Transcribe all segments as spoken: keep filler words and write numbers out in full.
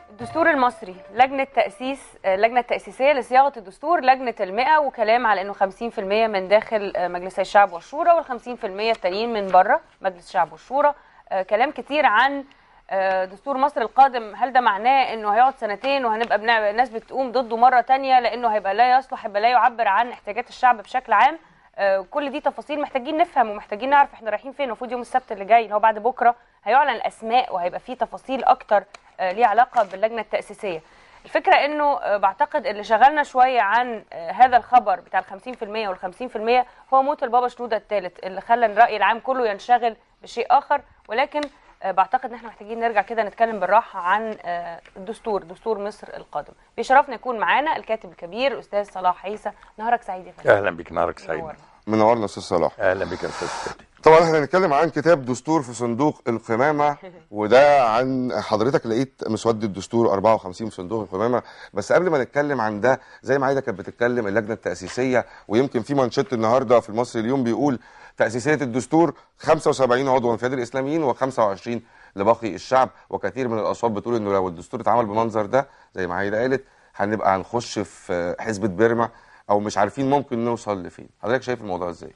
الدستور المصري، لجنة تأسيس اللجنة التأسيسية لصياغة الدستور، لجنة المئة، وكلام على انه خمسين في المئة من داخل مجلس الشعب والشورى والخمسين في المئة التانيين من بره مجلس الشعب والشورى. كلام كتير عن دستور مصر القادم. هل ده معناه انه هيقعد سنتين وهنبقى بنعمل الناس بتقوم ضده مرة تانية لانه هيبقى لا يصلح، هيبقى لا يعبر عن احتياجات الشعب بشكل عام؟ كل دي تفاصيل محتاجين نفهم ومحتاجين نعرف احنا رايحين فين. المفروض يوم السبت اللي جاي اللي هو بعد بكره هيعلن الاسماء وهيبقى فيه تفاصيل اكتر ليه علاقه باللجنه التاسيسيه. الفكره انه بعتقد اللي شغلنا شويه عن هذا الخبر بتاع ال خمسين في المئة وال خمسين في المئة هو موت البابا شنودة الثالث اللي خلى الراي العام كله ينشغل بشيء اخر. ولكن بعتقد ان احنا محتاجين نرجع كده نتكلم بالراحه عن الدستور، دستور مصر القادم. بيشرفنا يكون معانا الكاتب الكبير الاستاذ صلاح عيسى. نهارك سعيد يا فندم. اهلا بك. نهارك سعيد. منورنا استاذ صلاح. اهلا بك يا استاذ فادي. طبعا احنا هنتكلم عن كتاب دستور في صندوق القمامه، وده عن حضرتك لقيت مسوده الدستور أربعة وخمسين في صندوق القمامه. بس قبل ما نتكلم عن ده، زي ما عايده كانت بتتكلم اللجنه التاسيسيه، ويمكن في مانشيت النهارده في المصري اليوم بيقول تاسيسيه الدستور خمسة وسبعين عضوا من فئات الاسلاميين وخمسة وعشرين لباقي الشعب. وكثير من الاصوات بتقول انه لو الدستور اتعمل بالمنظر ده زي ما عايده قالت هنبقى هنخش في حزبة بيرما او مش عارفين ممكن نوصل لفين. حضرتك شايف الموضوع ازاي؟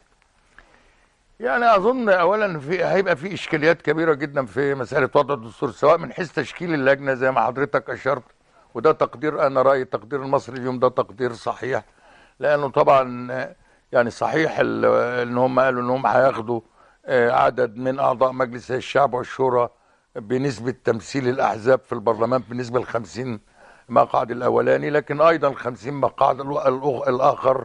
يعني اظن اولا في هيبقى في اشكاليات كبيره جدا في مساله وضع الدستور، سواء من حيث تشكيل اللجنه زي ما حضرتك اشرت، وده تقدير، انا رايي تقدير المصري اليوم ده تقدير صحيح، لانه طبعا يعني صحيح ان هم قالوا ان هم هياخدوا عدد من اعضاء مجلس الشعب والشورى بنسبه تمثيل الاحزاب في البرلمان بالنسبه ل خمسين مقعد الاولاني، لكن ايضا ال خمسين مقعد الاخر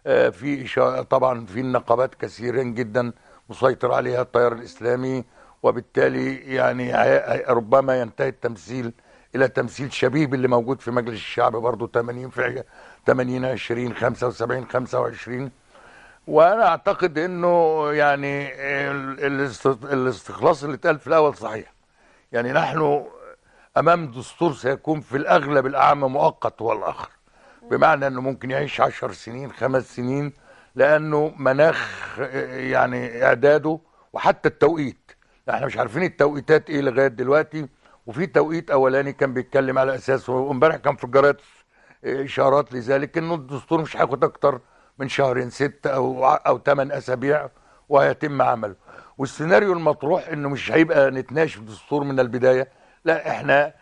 في طبعا في النقابات كثيرين جدا مسيطر عليها التيار الاسلامي، وبالتالي يعني ربما ينتهي التمثيل الى تمثيل شبيه باللي موجود في مجلس الشعب برضه ثمانين في ثمانين عشرين خمسة وسبعين خمسة وعشرين. وانا اعتقد انه يعني الاستخلاص اللي اتقال في الاول صحيح. يعني نحن امام دستور سيكون في الاغلب الاعم مؤقت هو الاخر، بمعنى انه ممكن يعيش عشر سنين خمس سنين، لانه مناخ يعني اعداده وحتى التوقيت احنا مش عارفين التوقيتات ايه لغايه دلوقتي. وفي توقيت اولاني كان بيتكلم على اساسه، وامبارح كان في الجرايد اشارات لذلك انه الدستور مش هياخد اكتر من شهرين ست او او ثمان اسابيع وهيتم عمله. والسيناريو المطروح انه مش هيبقى نتناقش في الدستور من البدايه، لا احنا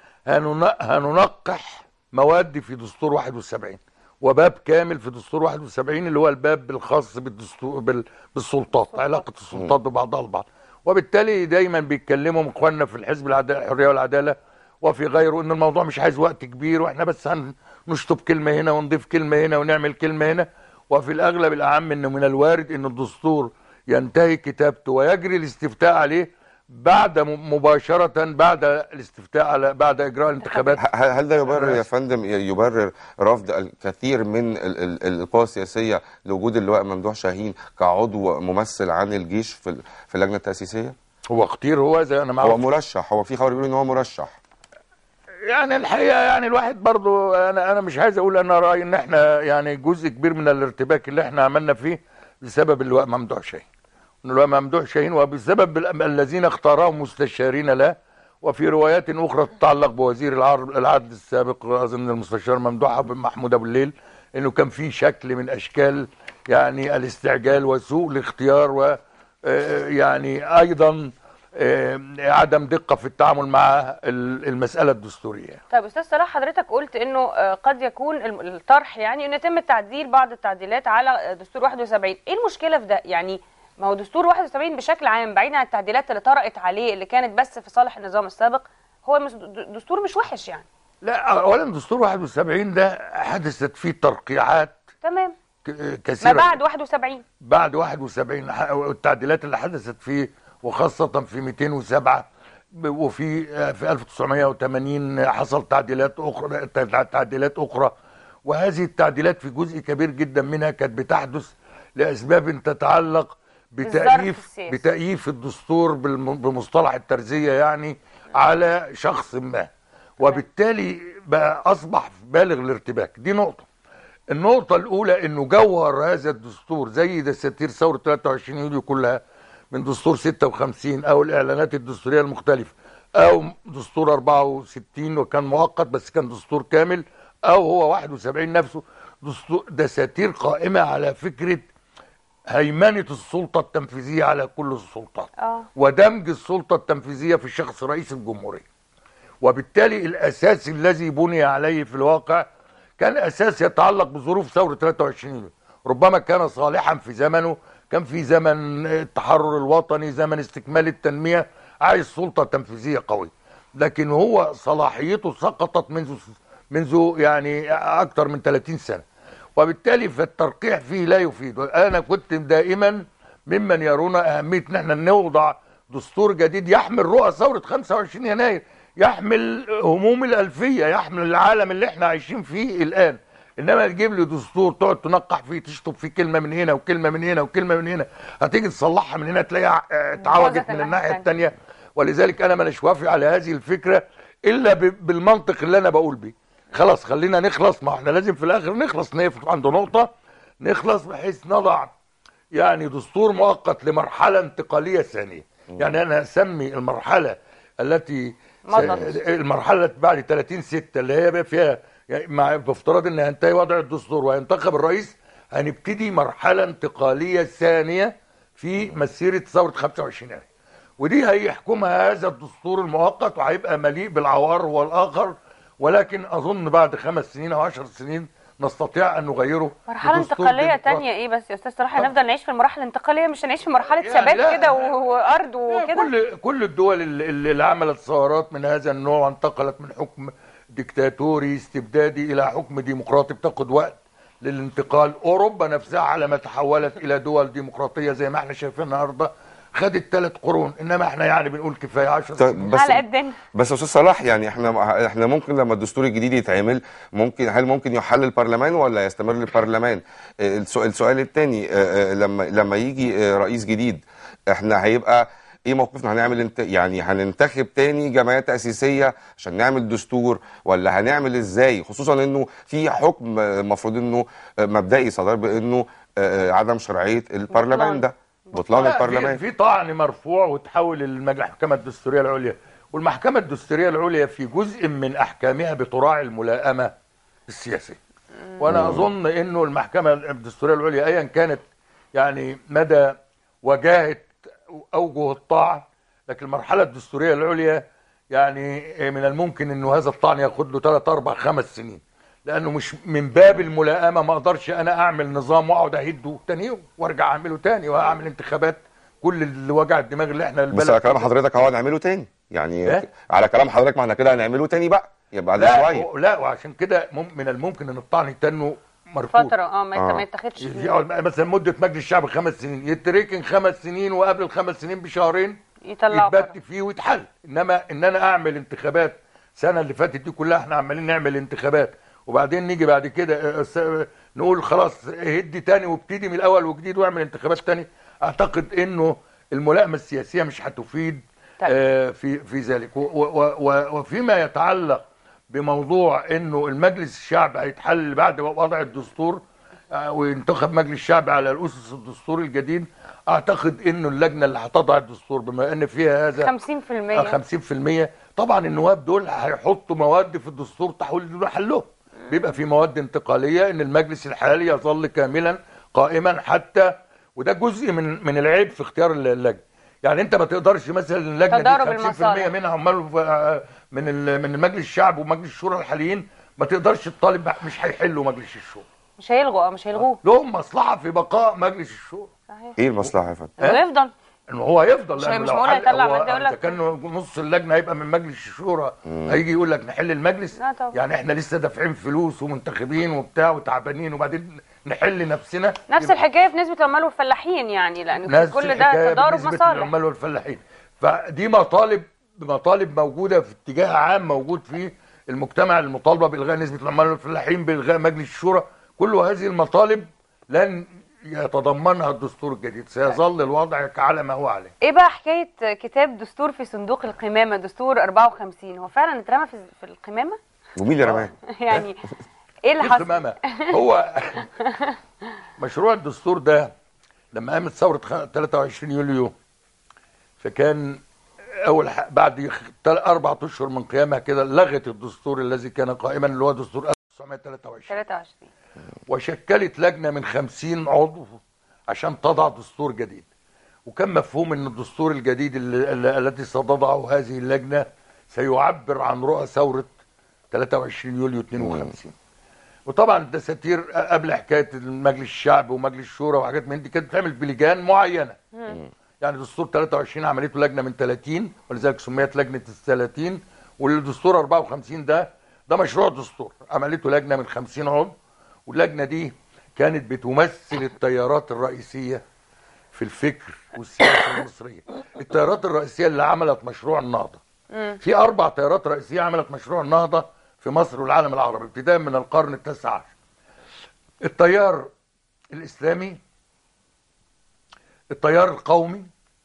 هننقح مواد في دستور واحد وسبعين وباب كامل في دستور واحد وسبعين اللي هو الباب الخاص بالدستور بالسلطات، علاقه السلطات ببعضها البعض. وبالتالي دايما بيتكلموا اخواننا في الحزب الحريه والعداله وفي غيره ان الموضوع مش عايز وقت كبير، واحنا بس هنشطب كلمه هنا ونضيف كلمه هنا ونعمل كلمه هنا. وفي الاغلب الاعم انه من الوارد ان الدستور ينتهي كتابته ويجري الاستفتاء عليه بعد مباشرة بعد الاستفتاء على بعد إجراء الانتخابات. هل ده يبرر يا فندم، يبرر رفض الكثير من القوى السياسية لوجود اللواء ممدوح شاهين كعضو ممثل عن الجيش في في اللجنة التأسيسية؟ هو كتير، هو زي أنا معروف هو مرشح، هو في خبر بيقول إن هو مرشح. يعني الحقيقة يعني الواحد برضو أنا أنا مش عايز أقول، أنا رأيي إن إحنا يعني جزء كبير من الارتباك اللي إحنا عملنا فيه بسبب اللواء ممدوح شاهين. اللواء ممدوح شاهين وبسبب الذين اختارهم مستشارين له، وفي روايات اخرى تتعلق بوزير العدل السابق اظن المستشار ممدوح محمود ابو الليل، انه كان في شكل من اشكال يعني الاستعجال وسوء الاختيار، و يعني ايضا عدم دقه في التعامل مع المساله الدستوريه. طيب استاذ صلاح، حضرتك قلت انه قد يكون الطرح يعني ان يتم تعديل بعض التعديلات على دستور واحد وسبعين، ايه المشكله في ده؟ يعني ما هو دستور واحد وسبعين بشكل عام بعيد عن التعديلات اللي طرأت عليه اللي كانت بس في صالح النظام السابق، هو دستور مش وحش يعني. لا اولا دستور واحد وسبعين ده حدثت فيه ترقيعات تمام كثيره ما بعد واحد وسبعين بعد واحد وسبعين والتعديلات اللي حدثت فيه، وخاصه في مئتين وسبعة وفي في ألف وتسعمئة وثمانين حصل تعديلات اخرى تعديلات اخرى وهذه التعديلات في جزء كبير جدا منها كانت بتحدث لاسباب تتعلق بتأييف بتأييف الدستور بمصطلح الترزية يعني على شخص ما، وبالتالي بقى أصبح بالغ الارتباك. دي نقطة. النقطة الأولى إنه جوهر هذا الدستور زي دساتير ثورة ثلاثة وعشرين يوليو كلها من دستور ستة وخمسين أو الإعلانات الدستورية المختلفة او دستور أربعة وستين وكان مؤقت بس كان دستور كامل، او هو واحد وسبعين نفسه دستور دساتير قائمه على فكره هيمنه السلطه التنفيذيه على كل السلطات اه ودمج السلطه التنفيذيه في شخص رئيس الجمهوريه. وبالتالي الاساس الذي بني عليه في الواقع كان اساس يتعلق بظروف ثوره ثلاثة وعشرين يوليو، ربما كان صالحا في زمنه، كان في زمن التحرر الوطني، زمن استكمال التنميه، عايز سلطه تنفيذيه قويه، لكن هو صلاحيته سقطت منذ منذ يعني اكثر من ثلاثين سنه، وبالتالي فالترقيع فيه لا يفيد. انا كنت دائما ممن يرون اهميه ان احنا نوضع دستور جديد يحمل رؤى ثوره خمسة وعشرين يناير، يحمل هموم الالفيه، يحمل العالم اللي احنا عايشين فيه الان. انما تجيب لي دستور تقعد تنقح فيه، تشطب فيه كلمه من هنا وكلمه من هنا وكلمه من هنا، هتيجي تصلحها من هنا تلاقيها اتعوجت من الناحيه الثانيه. ولذلك انا مانيش وافق على هذه الفكره الا بالمنطق اللي انا بقول بيه. خلاص خلينا نخلص، ما احنا لازم في الاخر نخلص، نقف عند نقطه نخلص بحيث نضع يعني دستور مؤقت لمرحله انتقاليه ثانيه. يعني انا اسمي المرحله التي المرحله التي بعد ثلاثين ستة اللي هي فيها يعني مع بافتراض ان ينتهي وضع الدستور وينتخب الرئيس، هنبتدي مرحله انتقاليه ثانيه في مسيره ثوره خمسة وعشرين يناير، ودي هيحكمها هذا الدستور المؤقت وهيبقى مليء بالعوار والاخر، ولكن اظن بعد خمس سنين او عشر سنين نستطيع ان نغيره. مرحله انتقاليه تانية ايه بس يا استاذ صلاح؟ هنفضل نعيش في المراحل الانتقاليه، مش هنعيش في مرحله يعني ثبات كده وارض وكده. كل كل الدول اللي, اللي عملت ثورات من هذا النوع وانتقلت من حكم ديكتاتوري استبدادي الى حكم ديمقراطي بتاخد وقت للانتقال. اوروبا نفسها على ما تحولت الى دول ديمقراطيه زي ما احنا شايفين النهارده خدت ثلاث قرون، انما احنا يعني بنقول كفايه عشر سنين بس على قدنا. بس يا استاذ صلاح، يعني احنا احنا ممكن لما الدستور الجديد يتعمل، ممكن هل ممكن يحل البرلمان ولا يستمر البرلمان؟ السؤال الثاني، لما لما يجي رئيس جديد احنا هيبقى ايه موقفنا؟ هنعمل انت يعني هننتخب تاني جمعيه تاسيسيه عشان نعمل دستور، ولا هنعمل ازاي؟ خصوصا انه في حكم المفروض انه مبدئي صدر بانه عدم شرعيه البرلمان ده، بطلان البرلمان. في طعن مرفوع وتحول المحكمه الدستوريه العليا، والمحكمه الدستوريه العليا في جزء من احكامها بتراعي الملائمه السياسيه. وانا اظن انه المحكمه الدستوريه العليا ايا كانت يعني مدى وجاهه اوجه الطعن، لكن المرحله الدستوريه العليا يعني من الممكن انه هذا الطعن ياخد له ثلاث اربع خمس سنين، لانه مش من باب الملائمه ما اقدرش انا اعمل نظام واقعد اهده تاني يوم وارجع اعمله تاني واعمل انتخابات كل اللي وجع الدماغ اللي احنا البلد. بس على كلام حضرتك هو هنعمله تاني يعني إيه؟ على كلام حضرتك ما احنا كده هنعمله تاني بقى يبقى بعد شويه. لا وعشان كده من الممكن ان الطعن يتنه مرفوض فتره اه ما يتاخدش مثلا مده مجلس الشعب خمس سنين، يتركن خمس سنين وقبل الخمس سنين بشهرين يطلعوا يتبت فيه ويتحل. انما ان انا اعمل انتخابات السنه اللي فاتت دي كلها احنا عمالين نعمل انتخابات وبعدين نيجي بعد كده نقول خلاص هدي تاني وابتدي من الاول وجديد واعمل انتخابات تاني، اعتقد انه الملائمه السياسيه مش هتفيد آه في في ذلك. وفيما يتعلق بموضوع انه المجلس الشعب هيتحل بعد وضع الدستور آه وينتخب مجلس الشعب على الاسس الدستور الجديد، اعتقد انه اللجنه اللي هتضع الدستور بما ان فيها هذا خمسين في المية خمسين في المية طبعا النواب دول هيحطوا مواد في الدستور تحول محلهم. بيبقى في مواد انتقاليه ان المجلس الحالي يظل كاملا قائما حتى، وده جزء من من العيب في اختيار اللجنه. يعني انت ما تقدرش مثلا اللجنه دي خمسين في المية منها عمال من من مجلس الشعب ومجلس الشورى الحاليين، ما تقدرش تطالب، مش هيحلوا مجلس الشورى، مش هيلغوا مش هيلغوه، لهم مصلحه في بقاء مجلس الشورى. صحيح. ايه المصلحه يا فندم؟ انه يفضل انه هو هيفضل، مش مش معقول هيطلع ماده يقول لك اذا كان نص اللجنه هيبقى من مجلس الشورى هيجي يقول لك نحل المجلس. لا طبعا. يعني احنا لسه دافعين فلوس ومنتخبين وبتاع وتعبانين وبعدين نحل نفسنا. نفس الحكايه في نسبه العمال والفلاحين، يعني لان كل ده تضارب مصالح العمال والفلاحين. فدي مطالب مطالب موجوده في اتجاه عام موجود في المجتمع، المطالبه بالغاء نسبه العمال والفلاحين، بالغاء مجلس الشورى، كل هذه المطالب لن يتضمنها الدستور الجديد، سيظل الوضع على ما هو عليه. ايه بقى حكايه كتاب دستور في صندوق القمامه، دستور أربعة وخمسين، هو فعلا اترمى في في القمامه؟ ومين اللي رماه؟ يعني ايه اللي حصل؟ القمامه هو مشروع الدستور ده لما قامت ثوره ثلاثة وعشرين يوليو، فكان اول ح- بعد تل- اربع اشهر من قيامها كده لغت الدستور الذي كان قائما اللي هو دستور ألف وتسعمائة وثلاثة وعشرين، ثلاثة وعشرين. وشكلت لجنه من خمسين عضو عشان تضع دستور جديد. وكان مفهوم ان الدستور الجديد اللي- اللي- الذي ستضعه هذه اللجنه سيعبر عن رؤى ثوره ثلاثة وعشرين يوليو اثنين وخمسين. وطبعا الدساتير قبل حكايه مجلس الشعب ومجلس الشورى وحاجات من دي كانت بتعمل بلجان معينه. يعني دستور ثلاثة وعشرين عملته لجنه من ثلاثين ولذلك سميت لجنه ال ثلاثين، والدستور أربعة وخمسين ده ده مشروع دستور عملته لجنه من خمسين عضو، واللجنه دي كانت بتمثل التيارات الرئيسيه في الفكر والسياسه المصريه. التيارات الرئيسيه اللي عملت مشروع النهضه، في اربع تيارات رئيسيه عملت مشروع النهضه في مصر والعالم العربي ابتداء من القرن التاسع عشر. التيار الاسلامي، التيار القومي،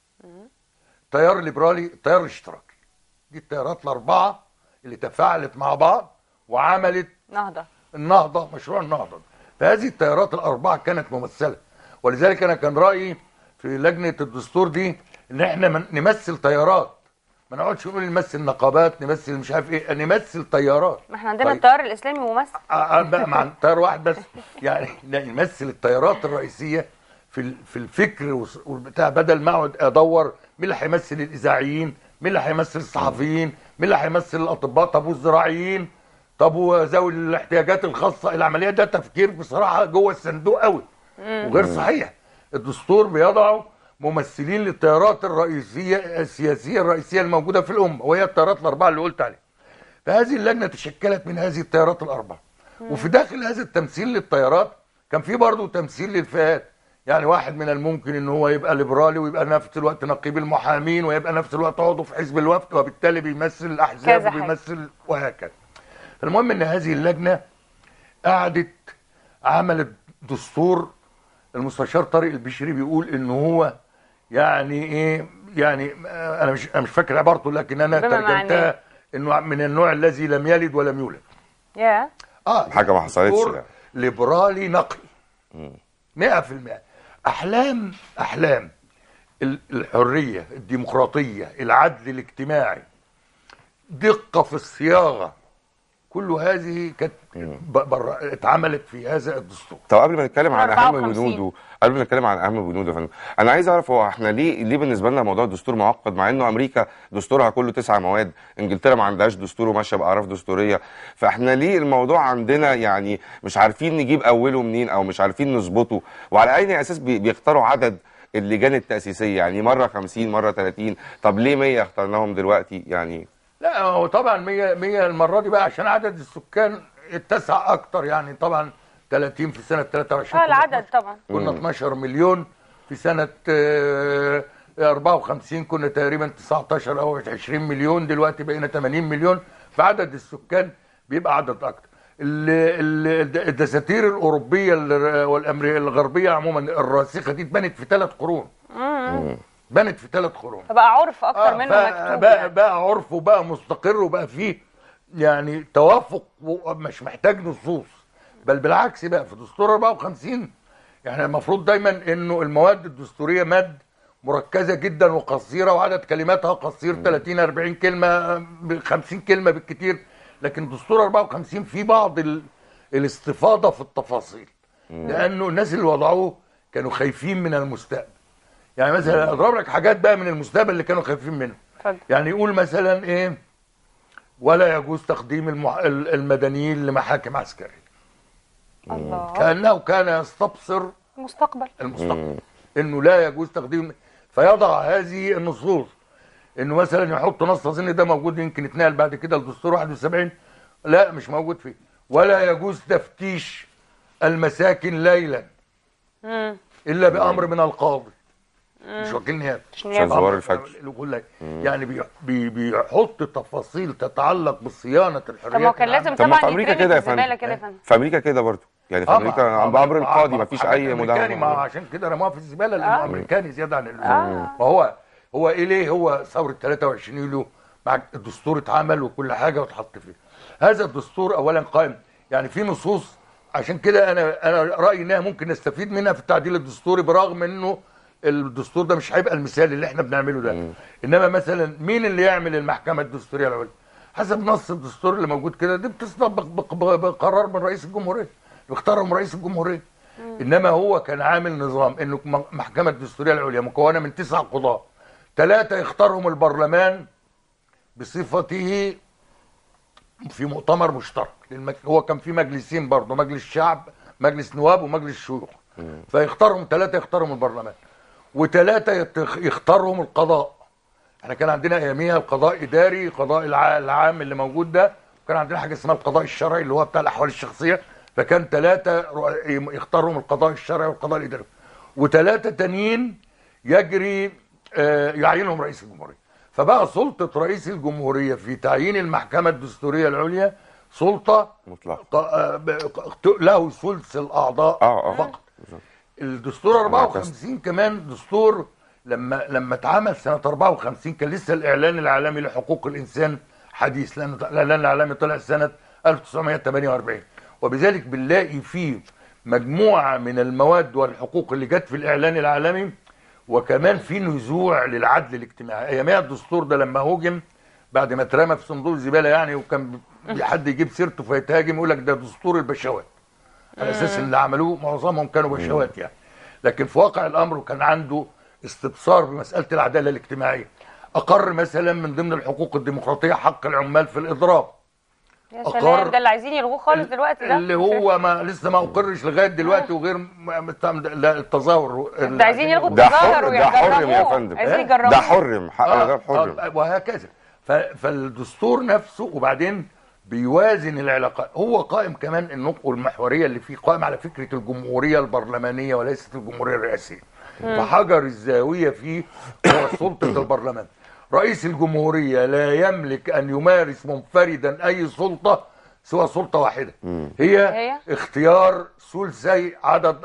التيار الليبرالي، التيار الاشتراكي. دي التيارات الاربعه اللي تفاعلت مع بعض وعملت نهضة النهضه، مشروع النهضه. فهذه التيارات الاربعه كانت ممثله، ولذلك انا كان رايي في لجنه الدستور دي ان احنا من- نمثل تيارات، ما نقعدش نقول نمثل نقابات، نمثل مش عارف ايه، نمثل تيارات. ما احنا عندنا طيب. التيار الاسلامي ممثل. آه، آه، بقى مع تيار واحد بس، يعني نمثل التيارات الرئيسيه في ال- في الفكر والس- والبتاع، بدل ما اقعد ادور مين اللي هيمثل الاذاعيين، مين اللي هيمثل الصحفيين، مين اللي هيمثل الاطباء، طب والزراعيين، طب وذوي الاحتياجات الخاصه. العمليه ده تفكير بصراحه جوه الصندوق قوي وغير صحيح. الدستور بيضع ممثلين للتيارات الرئيسيه السياسيه الرئيسيه الموجوده في الامه، وهي التيارات الاربعه اللي قلت عليها. فهذه اللجنه تشكلت من هذه التيارات الاربعه، وفي داخل هذا التمثيل للتيارات كان في برضه تمثيل للفئات. يعني واحد من الممكن ان هو يبقى ليبرالي ويبقى نفس الوقت نقيب المحامين ويبقى نفس الوقت عضو في حزب الوفد، وبالتالي بيمثل الاحزاب كذا حاجة. وبيمثل وهكذا. المهم ان هذه اللجنه قعدت عملت دستور. المستشار طارق البشري بيقول ان هو يعني ايه، يعني آه، انا مش انا مش فاكر عبارته لكن انا بما معناه. ترجمتها انه من النوع الذي لم يلد ولم يولد. يا اه حاجة ما حصلتش دستور يعني. ليبرالي نقي مئة في المئة. احلام احلام ال- الحريه، الديمقراطيه، العدل الاجتماعي، دقه في الصياغه، كل هذه كانت ب- بر- اتعملت في هذا الدستور. طب قبل ما نتكلم عن اهم أربعة وخمسين. بنوده، قبل ما نتكلم عن اهم بنوده يا فندم، انا عايز اعرف هو احنا ليه ليه بالنسبه لنا موضوع الدستور معقد، مع انه امريكا دستورها كله تسع مواد، انجلترا ما عندهاش دستور وماشيه باعراف دستوريه، فاحنا ليه الموضوع عندنا يعني مش عارفين نجيب اوله منين او مش عارفين نظبطه، وعلى اي اساس بي- بيختاروا عدد اللجان التاسيسيه، يعني مره خمسين مره ثلاثين، طب ليه مية اخترناهم دلوقتي يعني؟ لا هو طبعا مية مية المره دي بقى عشان عدد السكان اتسع اكتر، يعني طبعا ثلاثين في سنه ثلاثة وعشرين اه العدد طبعا. كنا اتناشر مليون، في سنه آه، أربعة وخمسين كنا تقريبا تسعتاشر او عشرين مليون، دلوقتي بقينا ثمانين مليون، فعدد السكان بيبقى عدد اكتر. ال- ال- الدساتير الاوروبيه ال- والامريكيه الغربيه عموما الراسخه دي اتبنت في ثلاث قرون، بنت في ثلاث قرون. فبقى عرف اكتر آه، منه بقى مكتوب بقى, يعني. بقى عرف وبقى مستقر وبقى فيه يعني توافق ومش محتاج نصوص، بل بالعكس بقى في دستور أربعة وخمسين يعني المفروض دايما انه المواد الدستوريه ماد مركزه جدا وقصيره وعدد كلماتها قصير ثلاثين أربعين كلمه خمسين كلمه بالكثير، لكن دستور أربعة وخمسين فيه بعض ال... الاستفاضه في التفاصيل، لانه الناس اللي وضعوه كانوا خايفين من المستقبل. يعني مثلا اضرب لك حاجات بقى من المستقبل اللي كانوا خايفين منه. اتفضل. يعني يقول مثلا ايه، ولا يجوز تقديم المح... المدنيين لمحاكم عسكريه، الله. كانه كان يستبصر المستقبل. المستقبل انه لا يجوز تقديم، فيضع هذه النصوص انه مثلا يحط نص، اظن ده موجود يمكن اتنقل بعد كده الدستور واحد وسبعين، لا مش موجود فيه، ولا يجوز تفتيش المساكن ليلا امم الا بامر من القاضي، مش وكيل نيابه، عشان زوار الفجر. يعني بي بي بيحط تفاصيل تتعلق بصيانه الحريات. طب ما هو كان لازم طب ما طبعا في امريكا يترمي كده يا في الزباله فندم، كده يا فندم. في امريكا كده برضه، يعني في آه، امريكا ما- بامر ما- القاضي ما- ما فيش ما- اي امريكاني، ما هو مداهمه. عشان كده رموها في الزباله لانه آه. امريكاني زياده عن اللزوم. آه. وهو هو ايه ليه هو ثوره ثلاثة وعشرين يوليو مع الدستور اتعمل وكل حاجه واتحط فيه. هذا الدستور اولا قائم يعني في نصوص، عشان كده انا انا رايي انها ممكن نستفيد منها في التعديل الدستوري، برغم انه الدستور ده مش هيبقى المثال اللي احنا بنعمله ده. مم. انما مثلا مين اللي يعمل المحكمه الدستوريه العليا؟ حسب نص الدستور اللي موجود كده دي بتصدق بقرار من رئيس الجمهوريه، بيختارهم من رئيس الجمهوريه. مم. انما هو كان عامل نظام انه المحكمه الدستوريه العليا مكونه من تسع قضاه، ثلاثه يختارهم البرلمان بصفته في مؤتمر مشترك. هو كان في مجلسين برضه، مجلس شعب، مجلس نواب ومجلس شيوخ، فيختارهم ثلاثه، يختارهم البرلمان، وثلاثه يختارهم القضاء. احنا كان عندنا اياميها القضاء اداري، قضاء العام اللي موجود ده، وكان عندنا حاجه اسمها القضاء الشرعي اللي هو بتاع الاحوال الشخصيه، فكان ثلاثه يختارهم القضاء الشرعي والقضاء الاداري، وثلاثه تانيين يجري يعينهم رئيس الجمهوريه. فبقى سلطه رئيس الجمهوريه في تعيين المحكمه الدستوريه العليا سلطه مطلقه له ثلث الاعضاء آه آه. فقط. الدستور أربعة وخمسين كمان دستور لما لما اتعمل سنه أربعة وخمسين كان لسه الاعلان العالمي لحقوق الانسان حديث، لان الاعلان العالمي طلع سنه ألف وتسعمائة وثمانية وأربعين، وبذلك بنلاقي فيه مجموعه من المواد والحقوق اللي جت في الاعلان العالمي، وكمان في نزوع للعدل الاجتماعي. ايامها الدستور ده لما هوجم بعد ما اترمى في صندوق الزباله يعني، وكان حد يجيب سيرته فيتهاجم يقول لك ده دستور البشوات، على اساس ان اللي عملوه معظمهم كانوا بشوات يعني. لكن في واقع الامر كان عنده استبصار بمساله العداله الاجتماعيه. اقر مثلا من ضمن الحقوق الديمقراطيه حق العمال في الاضراب. يا سلام، ده اللي عايزين يلغوه خالص دلوقتي ده، اللي هو ما لسه ما اقرش لغايه دلوقتي، وغير التظاهر ده عايزين يلغوا التظاهر ويجربوه. ده حرم يا فندم، عايزين يجربوه، ده حرم، حق الغير حرم وهكذا. فالدستور نفسه وبعدين بيوازن العلاقات. هو قائم كمان النقطه المحوريه اللي فيه قائم على فكره الجمهوريه البرلمانيه وليست الجمهوريه الرئاسيه. فحجر الزاويه فيه هو سلطه البرلمان. رئيس الجمهوريه لا يملك ان يمارس منفردا اي سلطه سوى سلطه واحده، هي, هي اختيار ثلثي عدد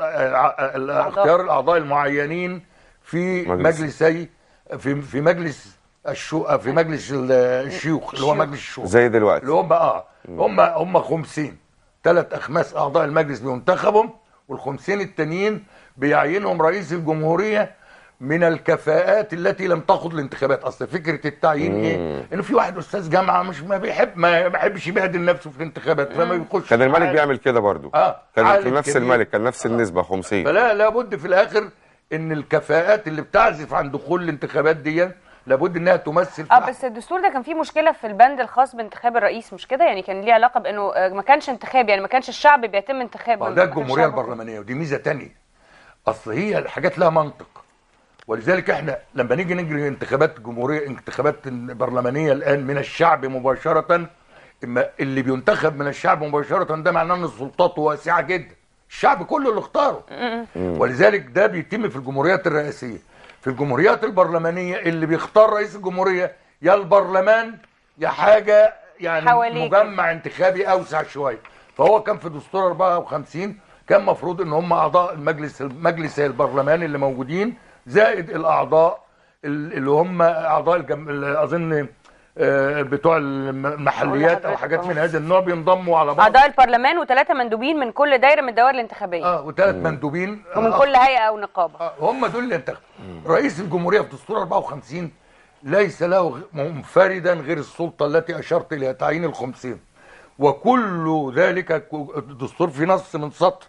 اختيار الاعضاء المعينين في مجلسي في في مجلس الشو في مجلس الشيوخ اللي هو مجلس الشيوخ زي دلوقتي، اللي هم اه هم هم خمسين، ثلاث اخماس اعضاء المجلس بينتخبهم، والخمسين التانيين بيعينهم رئيس الجمهوريه من الكفاءات التي لم تخض الانتخابات. اصل فكره التعيين مم. ايه؟ انه في واحد استاذ جامعه مش ما بيحب ما بيحبش يبهدل نفسه في الانتخابات، فما بيخش. كان الملك بيعمل كده برضه، اه كان نفس الملك، كان نفس النسبه خمسين. فلا لابد في الاخر ان الكفاءات اللي بتعزف عن دخول الانتخابات دي لابد انها تمثل. اه بس الدستور ده كان فيه مشكله في البند الخاص بانتخاب الرئيس، مش كده؟ يعني كان ليه علاقه بانه ما كانش انتخاب، يعني ما كانش الشعب بيتم انتخابه. ده الجمهوريه البرلمانيه، ودي ميزه ثانيه. اصل هي الحاجات لها منطق، ولذلك احنا لما نيجي نجري انتخابات جمهوريه انتخابات برلمانيه الان من الشعب مباشره، اما اللي بينتخب من الشعب مباشره ده معناه ان سلطاته واسعه جدا، الشعب كله اللي اختاره. ولذلك ده بيتم في الجمهوريات الرئاسيه. في الجمهوريات البرلمانيه اللي بيختار رئيس الجمهوريه يا البرلمان يا حاجه يعني حواليك. مجمع انتخابي اوسع شويه. فهو كان في دستور أربعة وخمسين كان مفروض ان هم اعضاء المجلس المجلس البرلماني اللي موجودين زائد الاعضاء اللي هم اعضاء الجم... اظن بتوع المحليات او حاجات من هذا النوع بينضموا على بعض. اعضاء البرلمان وثلاثه مندوبين من كل دايره من الدوائر الانتخابيه. اه وثلاث مندوبين ومن كل هيئه او نقابه. آه هم دول اللي انتخبوا. رئيس الجمهوريه في دستور أربعة وخمسين ليس له منفردا غير السلطه التي اشرت اليها تعيين الخمسين، وكل ذلك الدستور في نص من سطر.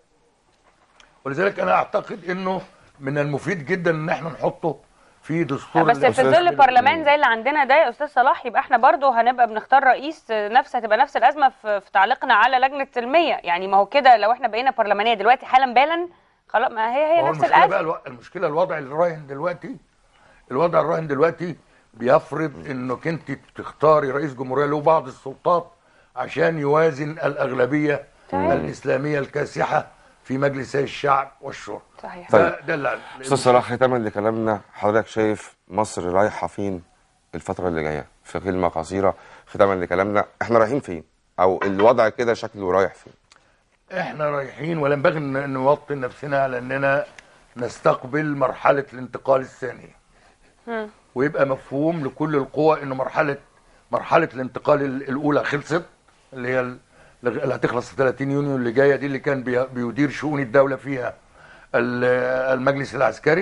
ولذلك انا اعتقد انه من المفيد جدا ان احنا نحطه في دستور. بس في ظل برلمان زي اللي عندنا ده يا استاذ صلاح، يبقى احنا برضه هنبقى بنختار رئيس نفس هتبقى نفس الازمه في, في تعليقنا على لجنه المية. يعني ما هو كده لو احنا بقينا برلمانيه دلوقتي حالا بالا خلاص، ما هي هي نفس الازمه. بقى الو... المشكله الوضع الراهن دلوقتي، الوضع الراهن دلوقتي بيفرض انك انت تختاري رئيس جمهوريه له بعض السلطات عشان يوازن الاغلبيه طيب. الاسلاميه الكاسحه في مجلسي الشعب والشورى. صحيح. طيب استاذ صلاح، ختاما لكلامنا، حضرتك شايف مصر رايحه فين الفتره اللي جايه؟ في كلمه قصيره ختاما لكلامنا، احنا رايحين فين؟ او الوضع كده شكله رايح فين؟ احنا رايحين ولا ينبغي ان نوطن نفسنا على اننا نستقبل مرحله الانتقال الثانيه. ويبقى مفهوم لكل القوى انه مرحله مرحله الانتقال الاولى خلصت، اللي هي اللي هتخلص ثلاثين يونيو اللي جايه دي، اللي كان بيدير شؤون الدوله فيها المجلس العسكري.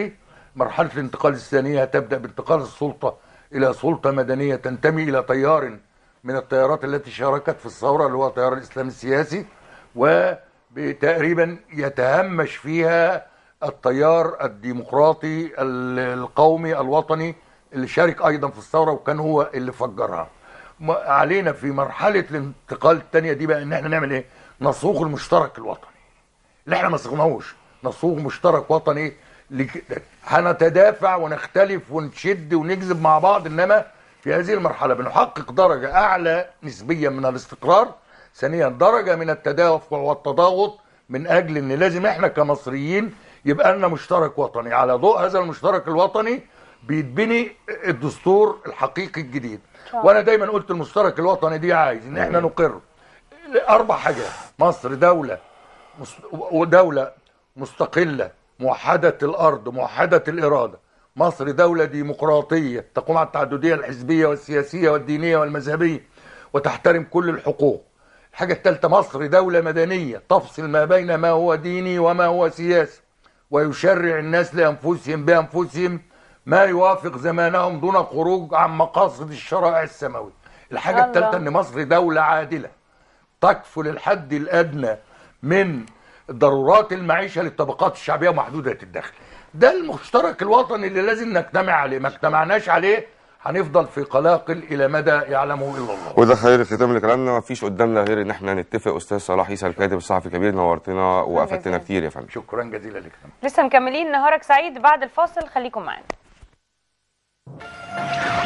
مرحلة الانتقال الثانية هتبدأ بانتقال السلطة إلى سلطة مدنية تنتمي إلى تيار من التيارات التي شاركت في الثورة اللي هو تيار الإسلام السياسي، وتقريبا يتهمش فيها التيار الديمقراطي القومي الوطني اللي شارك أيضا في الثورة وكان هو اللي فجرها. علينا في مرحلة الانتقال الثانية دي بقى إن احنا نعمل إيه؟ نصوغ المشترك الوطني اللي احنا ما صغناهوش، نصوغ مشترك وطني. هنتدافع ونختلف ونشد ونجذب مع بعض، انما في هذه المرحله بنحقق درجه اعلى نسبيا من الاستقرار، ثانيا درجه من التدافع والتضاغط، من اجل ان لازم احنا كمصريين يبقى لنا مشترك وطني. على ضوء هذا المشترك الوطني بيتبني الدستور الحقيقي الجديد. وانا دايما قلت المشترك الوطني دي عايز ان احنا نقر اربع حاجات: مصر دوله ودوله مستقله موحدة الأرض موحدة الإرادة، مصر دولة ديمقراطية تقوم على التعددية الحزبية والسياسية والدينية والمذهبية وتحترم كل الحقوق. الحاجة الثالثة مصر دولة مدنية تفصل ما بين ما هو ديني وما هو سياسي، ويشرع الناس لأنفسهم بأنفسهم ما يوافق زمانهم دون خروج عن مقاصد الشرائع السماوية. الحاجة الثالثة أن مصر دولة عادلة تكفل الحد الأدنى من ضرورات المعيشة للطبقات الشعبية محدودة الدخل. ده المشترك الوطني اللي لازم نجتمع عليه، ما اجتمعناش عليه هنفضل في قلاقل الى مدى يعلمه الا الله. وده خير الختام لكلامنا، ما فيش قدامنا غير ان احنا نتفق. استاذ صلاح عيسى الكاتب الصحفي الكبير، نورتنا وافدتنا كتير يا فندم. شكرا جزيلا لك. لسه مكملين نهارك سعيد بعد الفاصل، خليكم معانا.